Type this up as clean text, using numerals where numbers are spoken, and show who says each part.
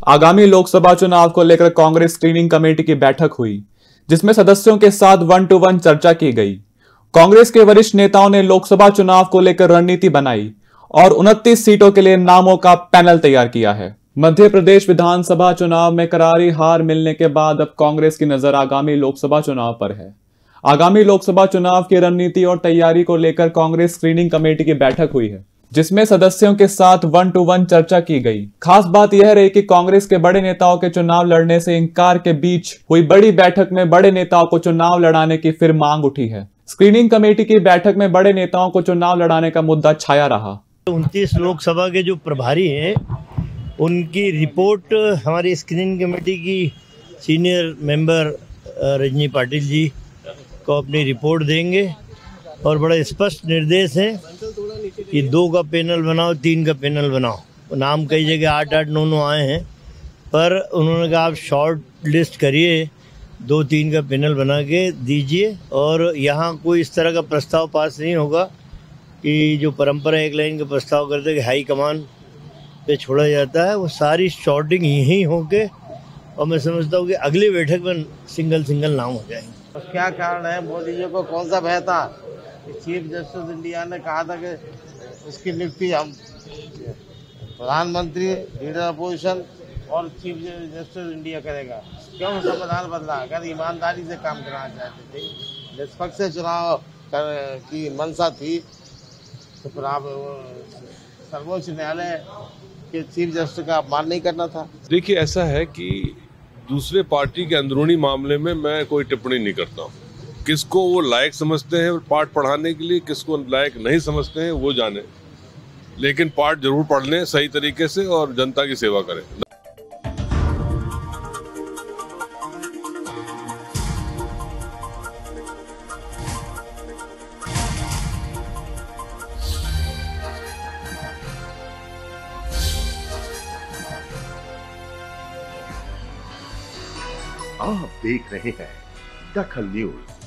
Speaker 1: आगामी लोकसभा चुनाव को लेकर कांग्रेस स्क्रीनिंग कमेटी की बैठक हुई, जिसमें सदस्यों के साथ 1-to-1 चर्चा की गई। कांग्रेस के वरिष्ठ नेताओं ने लोकसभा चुनाव को लेकर रणनीति बनाई और 29 सीटों के लिए नामों का पैनल तैयार किया है। मध्य प्रदेश विधानसभा चुनाव में करारी हार मिलने के बाद अब कांग्रेस की नजर आगामी लोकसभा चुनाव पर है। आगामी लोकसभा चुनाव की रणनीति और तैयारी को लेकर कांग्रेस स्क्रीनिंग कमेटी की बैठक हुई है, जिसमें सदस्यों के साथ 1-to-1 चर्चा की गई। खास बात यह रही कि कांग्रेस के बड़े नेताओं के चुनाव लड़ने से इंकार के बीच हुई बड़ी बैठक में बड़े नेताओं को चुनाव लड़ाने की फिर मांग उठी है। स्क्रीनिंग कमेटी की बैठक में बड़े नेताओं को चुनाव लड़ाने का मुद्दा छाया रहा।
Speaker 2: 29 लोकसभा के जो प्रभारी हैं उनकी रिपोर्ट हमारी स्क्रीनिंग कमेटी की सीनियर मेंबर रजनी पाटिल जी को अपनी रिपोर्ट देंगे और बड़ा स्पष्ट निर्देश है कि 2 का पैनल बनाओ, 3 का पैनल बनाओ। नाम कई जगह 8-8, 9-9 आए हैं, पर उन्होंने कहा आप शॉर्ट लिस्ट करिए, 2-3 का पैनल बना के दीजिए। और यहाँ कोई इस तरह का प्रस्ताव पास नहीं होगा कि जो परंपरा एक लाइन का प्रस्ताव करते कि हाई कमान पे छोड़ा जाता है, वो सारी शॉर्टिंग यही होके और मैं समझता हूँ कि अगली बैठक में सिंगल नाम हो जाएंगे।
Speaker 3: क्या कारण है? मोदी जी को कौन सा भय था? चीफ जस्टिस इंडिया ने कहा था कि उसकी नियुक्ति हम प्रधानमंत्री, लीडर अपोजिशन और चीफ जस्टिस इंडिया करेगा। क्यों संविधान बदला? अगर ईमानदारी से काम कराना चाहते थे, निष्पक्ष चुनाव की मंशा थी, तो फिर आप सर्वोच्च न्यायालय के चीफ जस्टिस का अपमान नहीं करना था।
Speaker 4: देखिए, ऐसा है कि दूसरे पार्टी के अंदरूनी मामले में मैं कोई टिप्पणी नहीं करता हूँ। किसको वो लायक समझते हैं पाठ पढ़ाने के लिए, किसको लायक नहीं समझते हैं वो जाने, लेकिन पाठ जरूर पढ़ लें सही तरीके से और जनता की सेवा करें।
Speaker 5: आप देख रहे हैं दखल न्यूज।